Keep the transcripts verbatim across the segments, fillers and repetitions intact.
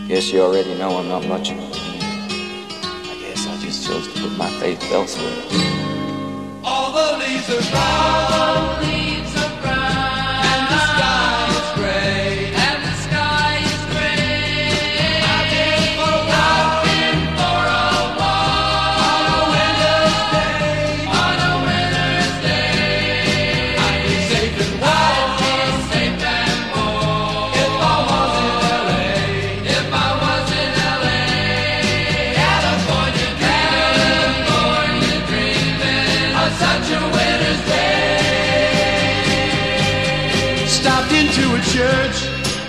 Guess you already know I'm not much of a king. I guess I just chose to put my faith elsewhere. All the leaves are brown, leaves are brown, and the sky is gray, and the sky is gray. I've been for a walk, I've been for a walk on a winter's day, on a winter's day. I'd be safe and warm, I'd be safe and warm if I was in L A, if I was in L A. California dreaming, California dreaming on such a winter's day. Stopped into a church,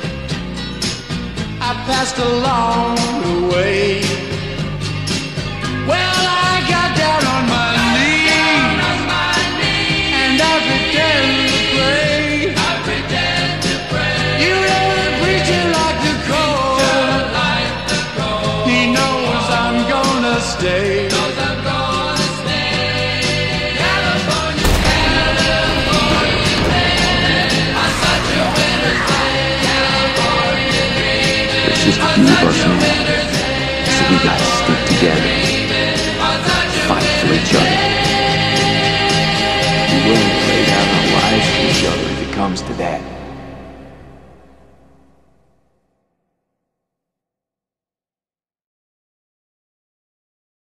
I passed along the way. Well, I got down on my knees, and I pretend to pray. I pretend to pray. You know the preacher like the cold, like the cold. He knows I'm gonna stay. Knows I'm gonna stay. California, California dreaming on such a winter's day. California dreaming It's just a on few of such us a now, winter's day. so we gotta stick together, On such a fight for each other, be willing to lay down our lives for each other if it comes to that.